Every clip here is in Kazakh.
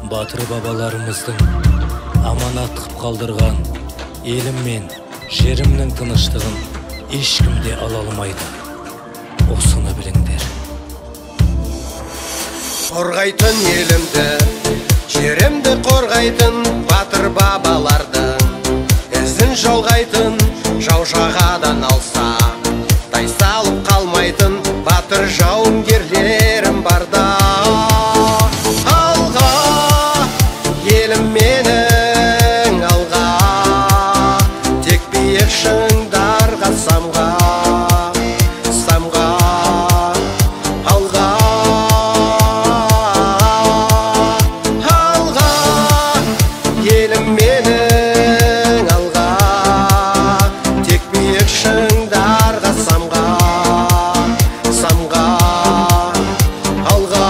батыр бабаларымыздың аманат қып қалдырған елім мен жерімнің тыныштығын ешкім де ала алмайды. Осыны біліңдер. Қорғайтын елімді, жерімді қорғайтын батыр бабалардың ізін жолғайтын жау жағадан алса тайсалып қалмайтын батыр жауынгерлерім барда. Алға, елім менің алға, тек биік шыңдарға самға, самға. Алға, алға, елім менің алға, тек биік шыңдарға самға, самға. Алға,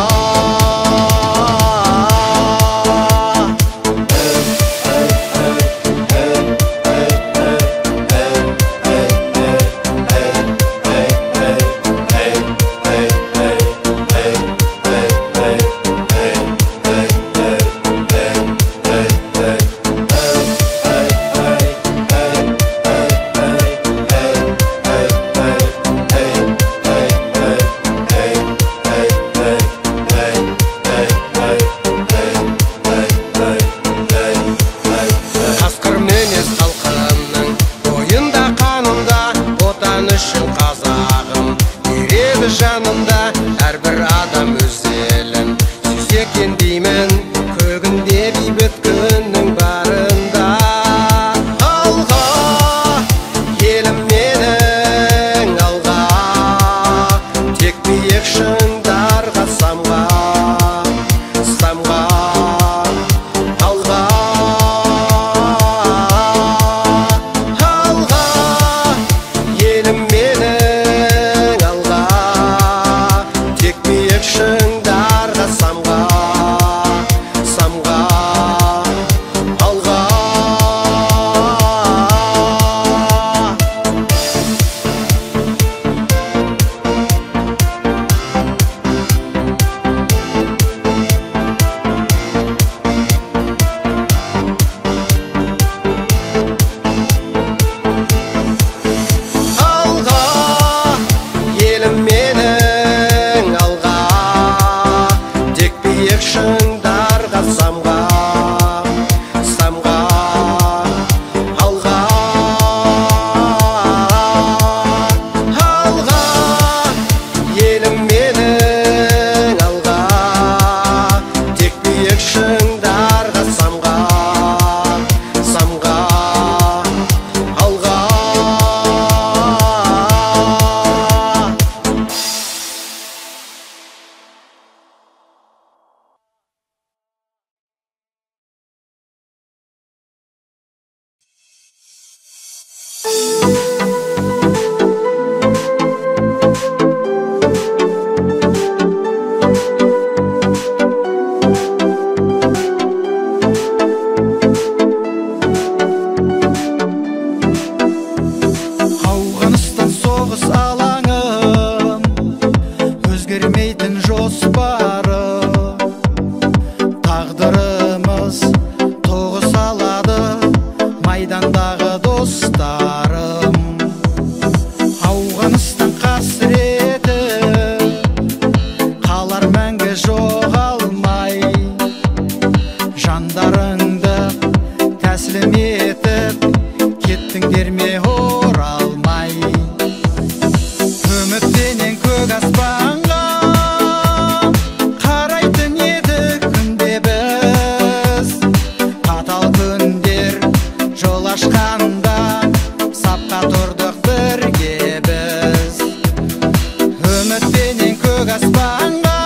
қасқыр мінез халқымның бойында қанында, отан үшін қазағым береді жанында. Әрбір адам өз елін сүйсе екен деймін, көгінде бейбіт күннің барында. Алға, елім менің алға, тек биік шыңдарға самға, самға. Алға, алға, елім менің алға, тек биік шыңдарға самға, самға. Алға, алға, елім менің алға, тек биік шыңдарға самға, самға. Алға, алға, елім менің алға, тек биік шыңдарға самға, самға. Алға, Ауғанстан соғыс алаңым, өзгермейтін жоспары, тағдырымыз тоғыс алады майдандағы достарым. Ауғанстан қасіреті қалар мәңгі жоғалмай, жандарыңды тәсілім етіп кеттіңдер ме оралмай. Үміттенен көк аспанға қарайтын едік күнде біз, қатал күндер жол ашқанда сапқа тұрдық бірге біз. Үміттенен көк аспанға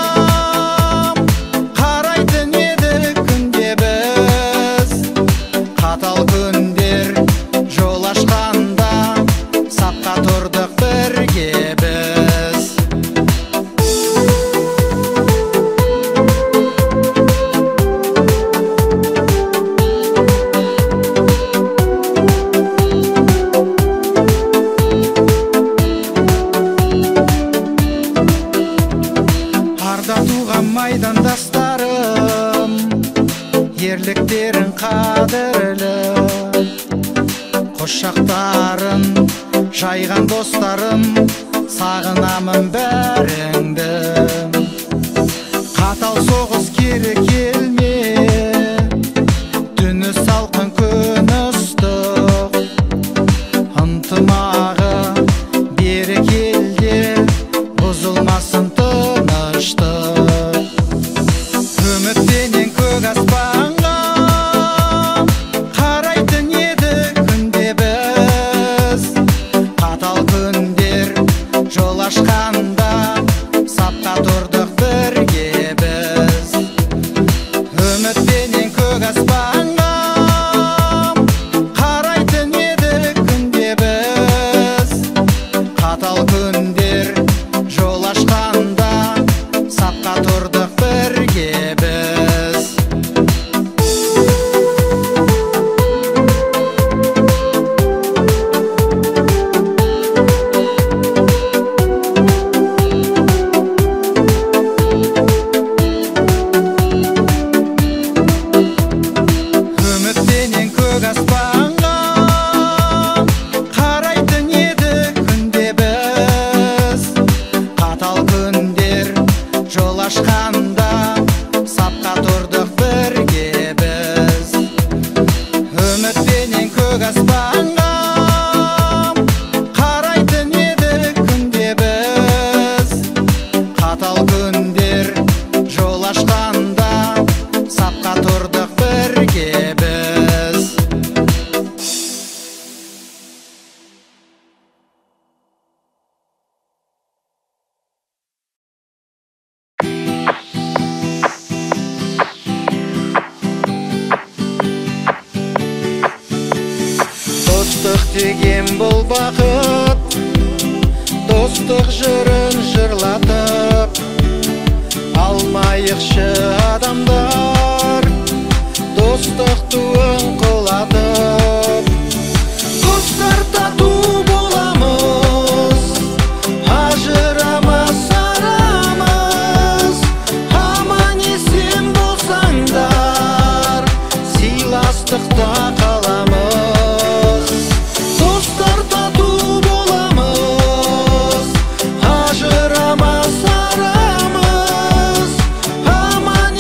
қарайтын едік күнде біз, қатал күндер жол ашқанда сапқа тұрдық бірге біз. ерліктерің қадірлі, құшақтарын жайған достарым, сағынамын бәріңді. Қатал соғыс кері келме, түні салқын күн ыстық, ынтымағы берекелде бұзылмасын тыныштық. Үміттенен көк аспанға қарайтын едік күнде біз, қатал күндер жол ашқанда сапқа тұрдық бірге біз. Үміттенен көк аспанға қарайтын едік күнде біз, қатал күндер жол ашқанда сапқа тұрдық бірге біз. Үміттенен көк аспанға қарайтын едік күнде біз, қатал күндер жол ашқанда сапқа тұрдық бірге біз. Үміттенен көк аспанға қарайтын едік күнде біз, қатал күндер жол ашқанда сапқа тұрдық бірге біз. Достық деген бұл бақыт, достық жырын жырлатып, алмайықшы адамдар достық туын құлатып. Достар тату боламыз, ажырамас арамыз, аман есен болсаңдар сыйластықта қаламыз. Достар тату боламыз, ажырамас арамыз, аман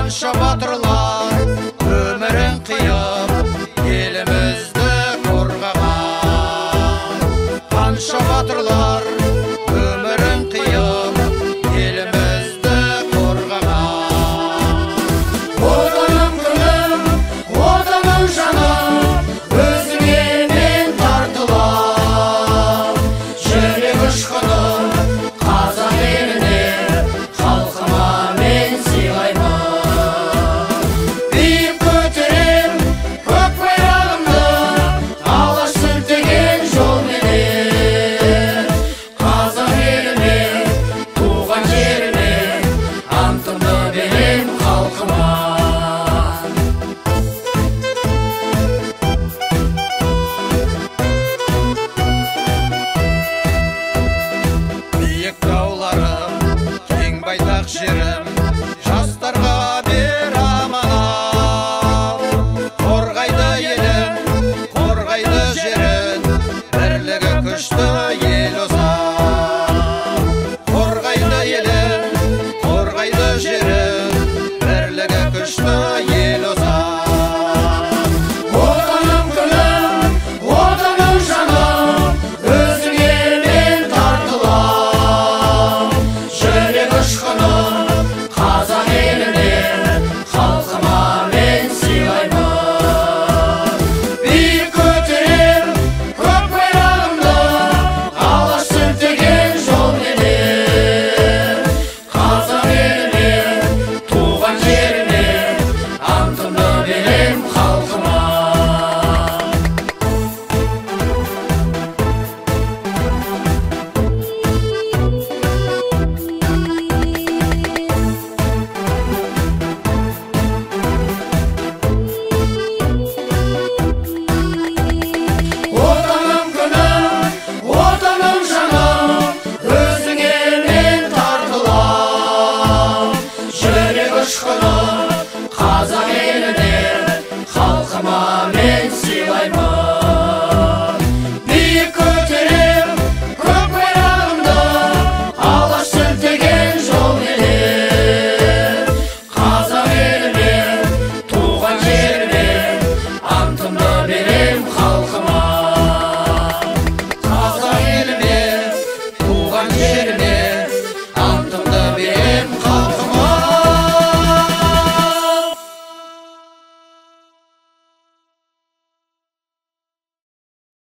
Қанша батырлар өмірін қиып елімізді қорғаған. Қанша батырлар өмірін қиып елімізді қорғаған. Отаным күнім, отаным жаным, өзіңе мен тартылам. Жүрек ұшқыным қазақ еліне, халқыма мен сыйлаймын. Биік көтерем көк байрағымды, алаш сілтеген жолменен. Қазақ еліме, туған жеріме, антымды берем халқыма. Биік тауларым, кең байтақ жерім, жастарға бер аманат. Қорғайды елім, қорғайды жерін, бірлігі күшті ел озат. Қорғайды елім, қорғайды жерін, бірлігі күшті ел озат. Отаным күнім, отаным жаным, өзіңе мен тартылам. Жүрек ұшқыным қазақ еліне, халқыма мен сыйлаймын. Биік көтерем көк байрағымды, алаш сілтеген жолменен. Қазақ еліме, туған жеріме, антымды берем халқыма. Отаным күнім, отаным жаным, өзіңе мен тартылам. Жүрек ұшқыным